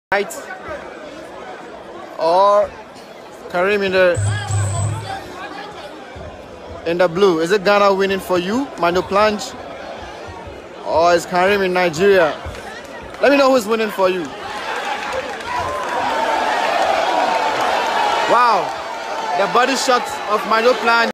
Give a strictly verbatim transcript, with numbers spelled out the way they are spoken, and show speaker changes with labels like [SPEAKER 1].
[SPEAKER 1] White or Karim in the in the blue. Is it Ghana winning for you, Manyo Plange, or is Karim in Nigeria? Let me know who's winning for you. Wow, the body shot of Manyo Plange.